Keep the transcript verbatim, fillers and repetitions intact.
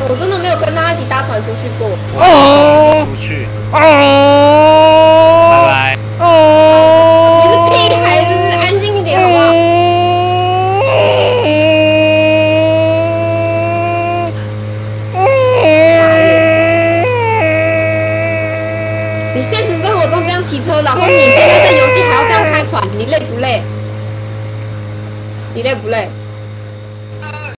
我真的没有跟他一起搭船出去过。 哦，出去。哦，拜拜。哦， 你是屁孩子，安静一点好不好？你现实生活中这样骑车，然后你现在在游戏还要这样开船，你累不累？你累不累？